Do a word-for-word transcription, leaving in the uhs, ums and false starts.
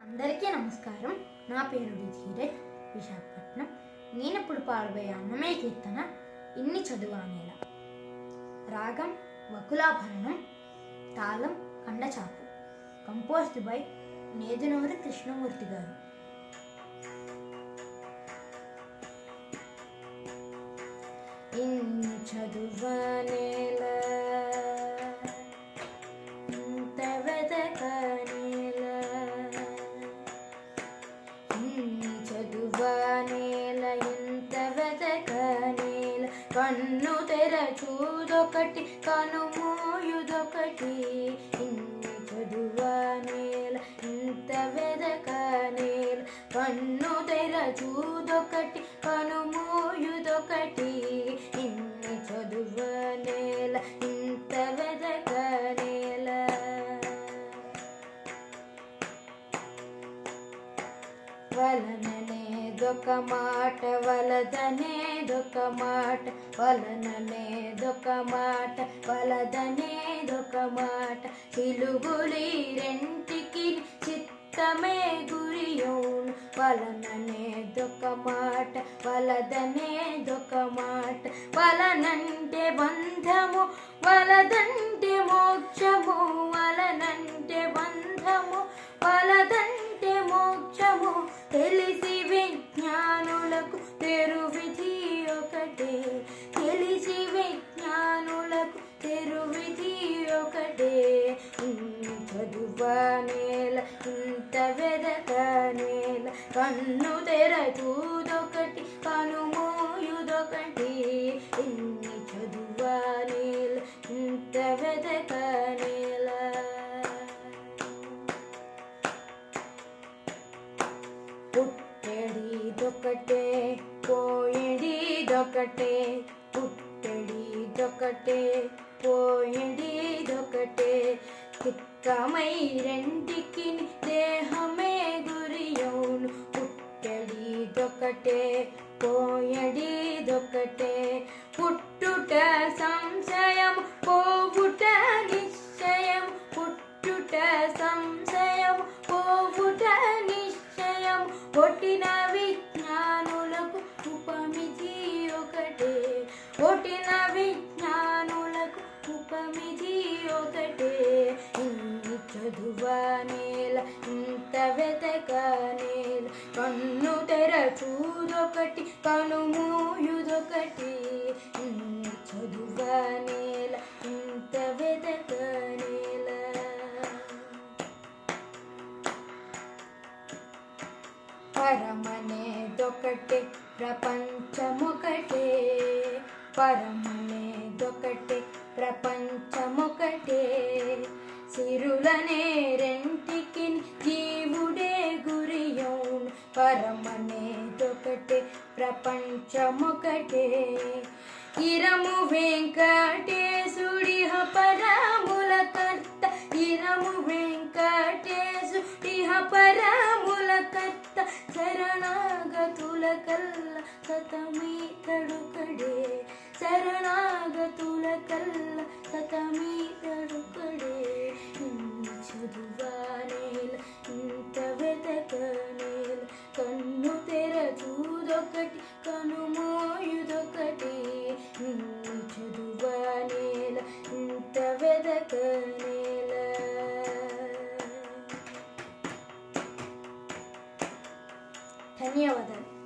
అందరికీ నమస్కారం. నా పేరు ధీరజ్, విశాఖపట్నం. నేనిప్పుడు పాడబోయే అన్నమయ్య కీర్తన ఇన్ని చదువానేలా. రాగం వకులాభరణం, తాళం కండచాపు. Composed by Nedunuri Krishnamurthy garu. ఇన్ని చదువానేలా, ఇంత వెదకనేలా, ఇన్ని చదువానేల, ఇంత వెదకనేల. కన్ను తెరచూదొకటి, కనుమూయుదొకటి. ఇన్ని చదువానేల, ఇంత వెదకనేల. కన్ను తెరచూదొకటి, కనుమూయుదొకటి. ఇన్ని చదువానేల, ఇంత వెదకనేల. వలననేదొక మాట, వలదనేదొక మాట. వలననేదొక మాట, వలదనేదొక మాట. చిలుగులి రెంటికి చిత్తమే గురియౌను. వలననేదొక మాట, వలదనేదొక మాట. వలనంటే బంధము, వలదంటే మోక్షము. వలనంటే బంధము, వలదంటే మోక్షము. తెలిసి విజ్ఞానులకు తెరువిధి ఒకటే. తెలిసి విజ్ఞానులకు తెరువిధి ఒకటే. ఇన్ని చదువానేల, ఇంత వెదకనేల. కన్ను తెరచూదొకటి, కనుమూయుదొకటి. ఇన్ని చదువానేల, ఇంత వెదకనేల. పుట్టెడిదొకటే, పోయేడిదొకటే. పుట్టెడిదొకటే, పోయేడిదొకటే. తిక్కమై రెంటికి దేహమే గురియౌను. పుట్టెడిదొకటే, పోయేడిదొకటే. పుట్టుట సంశయం, పోవుట నిశ్చయం. పుట్టుట సంశయం, పోవుట నిశ్చయం. కొట్టిన విజ్ఞానులకు ఉపమితి ఒకటే. కొట్టిన విజ్ఞానులకు ఉపమితి ఒకటే. ఇన్ని చదువానేల, ఇంత వెదకనేల. కన్ను తెరచూదొకటి, కనుమూయుదొకటి. ఇన్ని చదువానేల, ఇంత వెదకనేల. పరమనేదొకటే, ప్రపంచమొకటే. పరమనేదొకటే, ప్రపంచమొకటే. సిరులనే రెంటికి జీవుడే గురియౌను. పరమనేదొకటే, ప్రపంచమొకటే. ఇరము వెంకటేశుడిహ పరముల కర్త. ఇరము వెంకటేశుడిహ పరముల కర్త. శరణాగతుల కల్ల సతమీతడుకడే. శరణాగతుల కల్ల సతమీతడుకడే. ఇన్ని చదువానేల, ఇంత వెదకనేల. కన్ను తెరచూదొకటి, కనుమూయుదొకటి. ఇన్ని చదువానేల, ఇంత వెదకనేల. ధన్యవాదాలు.